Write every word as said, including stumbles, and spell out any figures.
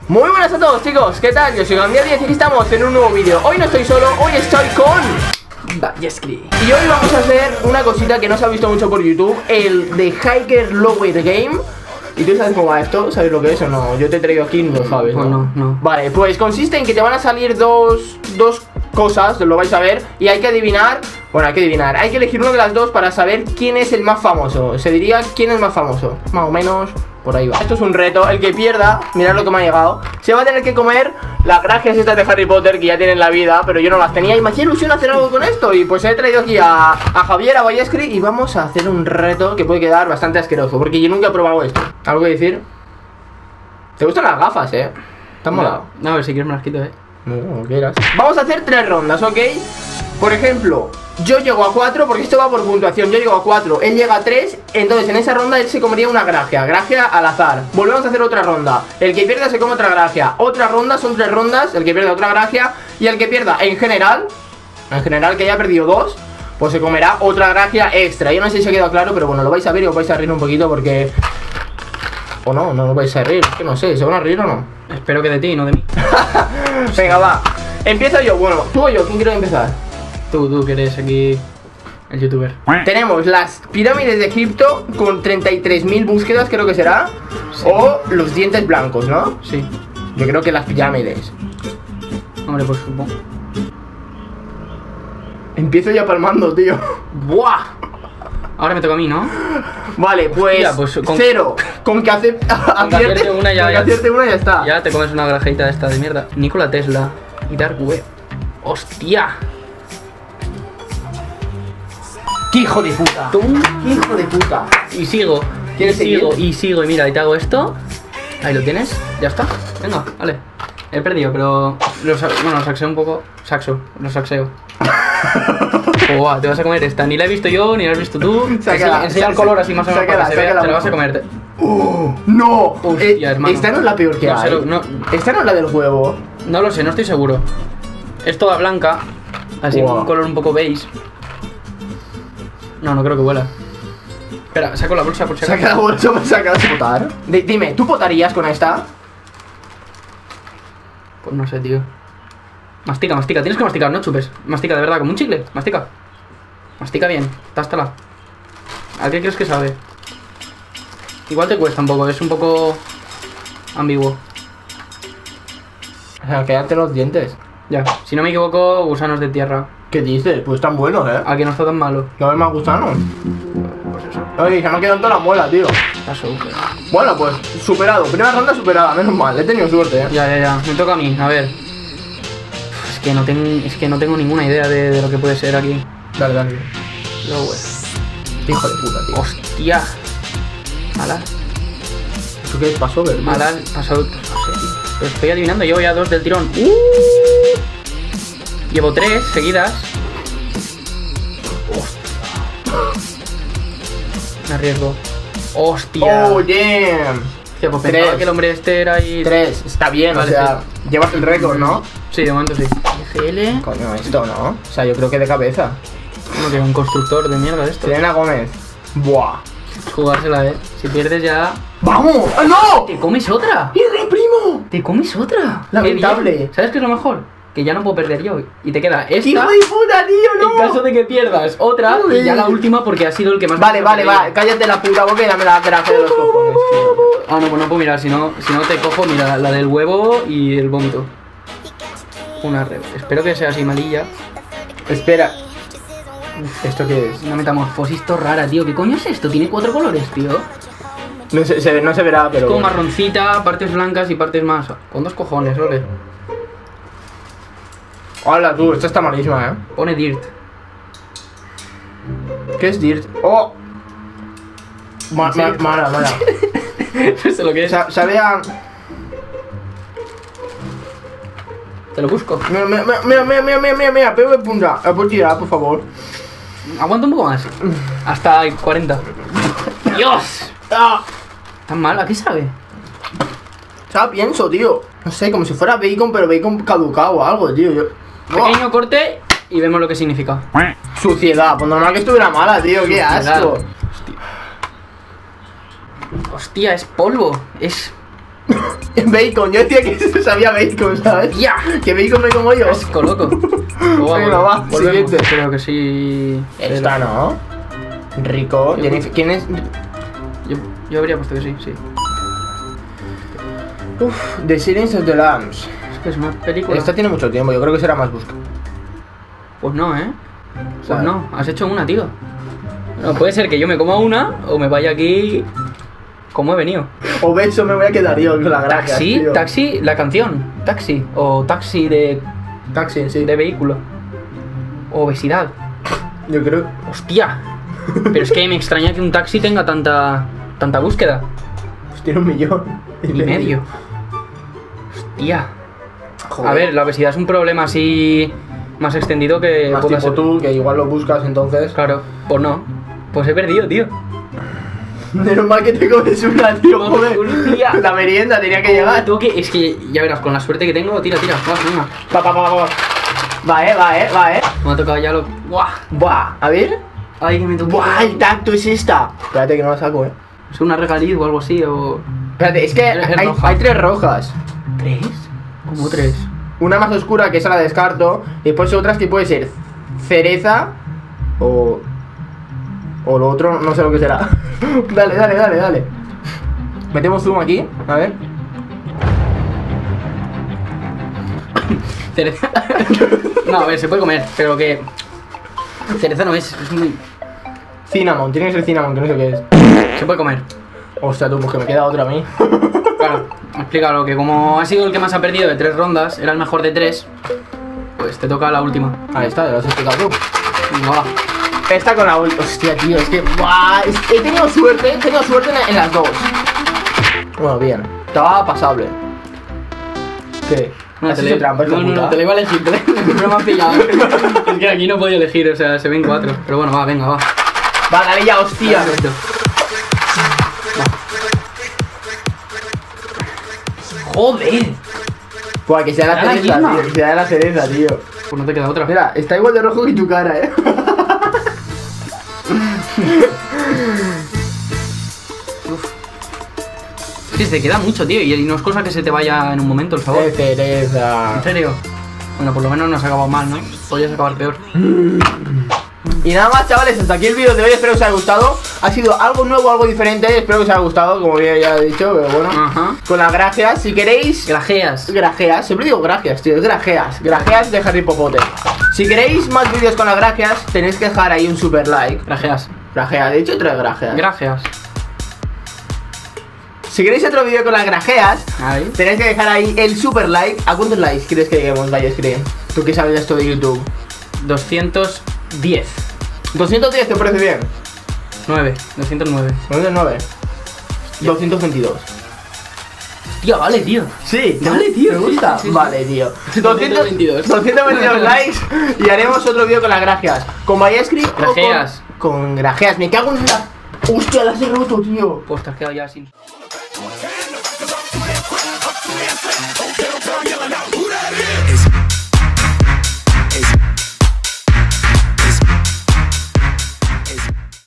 Muy buenas a todos, chicos, ¿qué tal? Yo soy Gambier y aquí estamos en un nuevo vídeo. Hoy no estoy solo, hoy estoy con Ballesky. Y hoy vamos a hacer una cosita que no se ha visto mucho por YouTube, el de Hiker Lower Game. ¿Y tú sabes cómo va esto? ¿Sabes lo que es o no? Yo te he traído aquí y no lo sabes, ¿no? No, no. Vale, pues consiste en que te van a salir dos, dos cosas, lo vais a ver, y hay que adivinar, bueno, hay que adivinar, hay que elegir una de las dos para saber quién es el más famoso. Se diría quién es más famoso, más o menos, por ahí va. Esto es un reto, el que pierda, mirad lo que me ha llegado, se va a tener que comer las gracias estas de Harry Potter que ya tienen la vida, pero yo no las tenía y me hacía ilusión hacer algo con esto. Y pues he traído aquí a, a Javier, a Ballesky, y vamos a hacer un reto que puede quedar bastante asqueroso, porque yo nunca he probado esto. ¿Algo que decir? ¿Te gustan las gafas, eh? ¿Te han molado? No, a ver si quieres me las quito, eh. No, como quieras. Vamos a hacer tres rondas, ¿ok? Por ejemplo, yo llego a cuatro, porque esto va por puntuación. Yo llego a cuatro, él llega a tres. Entonces en esa ronda él se comería una gracia. Gracia al azar. Volvemos a hacer otra ronda. El que pierda se come otra gracia. Otra ronda, son tres rondas. El que pierda otra gracia. Y el que pierda en general, en general que haya perdido dos, pues se comerá otra gracia extra. Yo no sé si se ha quedado claro, pero bueno, lo vais a ver y os vais a reír un poquito porque... O no, no os vais a reír, es que no sé, ¿se van a reír o no? Espero que de ti, no de mí. Venga, va. Empiezo yo, bueno, tú o yo, ¿quién quiere empezar? Tú, tú que eres aquí el youtuber. Tenemos las pirámides de Egipto con treinta y tres mil búsquedas, creo que será. Sí. O los dientes blancos, ¿no? Sí. Yo creo que las pirámides. Hombre, pues supongo. Empiezo ya palmando, tío. ¡Buah! Ahora me toca a mí, ¿no? Vale, pues, Hostia, pues con... cero. Con que hace... que acierte una ya- con que ya- acierte una ya está. Ya te comes una grajeita esta de mierda. Nikola Tesla y Dark Web. ¡Hostia! ¡Qué hijo de puta! Tú. ¡Qué hijo de puta! Y sigo. ¿Quieres y sigo, seguir? y sigo, y mira, y te hago esto. Ahí lo tienes, ya está. Venga, vale. He perdido, pero. Lo sa- bueno, lo saxeo un poco. Saxo, lo saxeo. Buah, te vas a comer esta. Ni la he visto yo, ni la has visto tú. Sácala, enseña enseña el color así más o menos sácala, para que se vea. sácala, Te la vas a por comer. ¡Oh! ¡No! Hostia, Eh, hermano. esta no es la peor que No sé hay. lo- no- Esta no es la del huevo. No lo sé, no estoy seguro. Es toda blanca. Así, Buah. un color un poco beige. No, no creo que huela. Espera, saco la bolsa por si acaso. Saca la bolsa para sacar a potar. Di- Dime, ¿tú potarías con esta? Pues no sé, tío. Mastica, mastica. Tienes que masticar, no chupes. Mastica, de verdad, como un chicle. Mastica. Mastica bien. Tástala. ¿A qué crees que sabe? Igual te cuesta un poco, es un poco ambiguo. O sea, quédate los dientes. Ya. Si no me equivoco, gusanos de tierra. ¿Qué dices? Pues están buenos, ¿eh? A que no está tan malo. ¿No ves más gusanos? Pues eso. Oye, se me han quedado en toda la muela, tío. Está súper. Bueno, pues, superado. Primera ronda superada, menos mal. He tenido suerte, ¿eh? Ya, ya, ya. Me toca a mí, a ver. Es que no, ten... es que no tengo ninguna idea de, de lo que puede ser aquí. Dale, dale. Lower. Hijo de puta, tío. Hostia. Mala. ¿Eso qué es? Pasó, ¿verdad? Mala. Pasado. No sé, tío. Pero estoy adivinando, llevo ya dos del tirón. ¡Uh! Llevo tres seguidas. Me arriesgo. ¡Hostia! ¡Oh, damn! Hostia, pues pensaba Tres. que el hombre este era ahí. Tres, está bien, Vale, o sea, llevas el récord, ¿no? Sí, de momento sí. G L. Coño, esto, ¿no? O sea, yo creo que de cabeza. Como que un constructor de mierda de esto. Selena Gómez. Buah. Jugársela, eh. Si pierdes ya. ¡Vamos! ¡Ah, no! ¡Te comes otra! ¡Pierde, primo! ¡Te comes otra! Lamentable. Qué bien. ¿Sabes qué es lo mejor? Que ya no puedo perder yo. Y te queda esta. ¡Hijo de puta, tío, no! En caso de que pierdas otra, y ya la última porque ha sido el que más. Vale, me ha vale, perdido. va, cállate la puta boca y dame la gracia de los cojones, tío. Ah, no, pues no puedo mirar, si no, si no te cojo, mira, la, la del huevo y el vómito. Una re... Espero que sea así malilla. Espera. ¿Esto qué es? Una metamorfosis to rara, tío. ¿Qué coño es esto? Tiene cuatro colores, tío. No se, se- no se verá, pero... Con bueno. marroncita, partes blancas y partes más. Con dos cojones, ole. Hola, tú, esta está malísima, ¿eh? Pone dirt. ¿Qué es Dirt? ¡Oh! Ma- ma- Mala, mala. No sé lo que es. Sa- Sabe a... Te lo busco. Mira, mira, mira, mira, mira, mira, mira, mira, pego de punta. ¿Me puedes tirar, por favor? Aguanta un poco más. Hasta cuarenta. ¡Dios! ¡Ah! ¿Tan mal? ¿A qué sabe? Ya pienso, tío. No sé, como si fuera bacon, pero bacon caducado o algo, tío. Yo... Pequeño corte y vemos lo que significa. Suciedad, pues normal que estuviera mala, tío, qué Suciedad. asco. Hostia. Hostia, es polvo. Es Bacon, yo decía que se sabía bacon, ¿sabes? ¡Ya! Que bacon me como yo. Asco, loco. Venga, va, volvemos. siguiente. Creo que sí. Esta no. Rico. Yo- Jennifer- ¿Quién es? Yo, yo habría puesto que sí, sí. Uf, The Silence of the Lambs. Es que es una película. Esta tiene mucho tiempo, yo creo que será más busca. Pues no, ¿eh? Pues Vale. no, has hecho una, tío. No, puede ser que yo me coma una o me vaya aquí como he venido. O beso me voy a quedar yo con la gracia. Taxi, tío. taxi, la canción. Taxi. O taxi de, Taxi, sí. de vehículo. O obesidad. Yo creo. Hostia. Pero es que me extraña que un taxi tenga tanta tanta búsqueda. Pues tiene un millón. Y medio. Hostia. Joder. A ver, la obesidad es un problema así más extendido que Más pueda tipo ser- tú, que igual lo buscas entonces. Claro, pues no. Pues he perdido, tío. Menos mal que te comes una, tío, joder. Hostia. La merienda tenía que llegar. Tengo que, es que ya verás, con la suerte que tengo, tira, tira, va, venga. Va, va, va, va. Va, eh, va, eh, va, eh. Me ha tocado ya lo. ¡Buah! Buah, a ver. Ay, que me tocó. Buah, el tacto es esta. Espérate que no la saco, eh. Es una regaliz o algo así, o. Espérate, es que Es hay, roja. hay tres rojas. ¿Tres? ¿Cómo tres? Una más oscura, que esa la descarto. Y después otras que puede ser cereza o. O lo otro, no sé lo que será. Dale, dale, dale, dale. Metemos zoom aquí, a ver. Cereza. No, a ver, se puede comer, pero que. Cereza no es, es muy. Cinnamon, tiene que ser cinnamon, que no sé qué es. Se puede comer. Hostia, tú, pues que me queda otra a mí. Claro, explícalo, que como ha sido el que más ha perdido de tres rondas, era el mejor de tres, pues te toca la última. Ahí está, ya lo has explicado tú. Venga, va. Esta con la última. Hostia, tío, es que. ¡Buah! Es- He tenido suerte, he tenido suerte en, en las dos. Bueno, bien. Estaba pasable. ¿Qué? No, ¿Has te hecho le- trampa, hijo no, de no, puta? no, te la iba a elegir, te la- pero me has pillado. Es que aquí no podía elegir, o sea, se ven cuatro. Pero bueno, va, venga, va. Va, dale ya, hostia. Perfecto. Joder. Buah, que sea la Era la cereza, misma. tío. Que sea la cereza, tío. Pues no te queda otra. Mira, está igual de rojo que tu cara, eh. Sí, te queda mucho, tío, y no es cosa que se te vaya en un momento el sabor. De cereza. ¿En serio? Bueno, por lo menos no has acabado mal, ¿no? Podrías acabar peor. Y nada más, chavales, hasta aquí el vídeo de hoy. Espero que os haya gustado. Ha sido algo nuevo, algo diferente. Espero que os haya gustado, como bien ya he dicho, pero bueno. Ajá. Con las gracias, si queréis. Grajeas. Grajeas, siempre digo gracias, tío, es grajeas. Grajeas de Harry Potter. Si queréis más vídeos con las grajeas, tenéis que dejar ahí un super like. Grajeas. Grajeas, de hecho, tres grajeas. Grajeas. Si queréis otro vídeo con las grajeas, Ahí. tenéis que dejar ahí el super like. ¿A cuántos likes quieres que lleguemos, Vaya Screen? Tú que sabes esto de YouTube. doscientos diez. doscientos diez, ¿te parece bien? nueve. doscientos nueve. doscientos nueve. doscientos veintidós. Tío, vale, tío. Sí, Vale, tío, ¿Te sí, gusta? sí, sí, sí. Vale, tío. doscientos veintidós. doscientos veintidós likes y haremos otro vídeo con las grajeas. ¿Con Vaya Screen o con- Grajeas. Con grajeas. Me cago en la. Hostia, las he roto, tío. Pues te has quedado ya sin.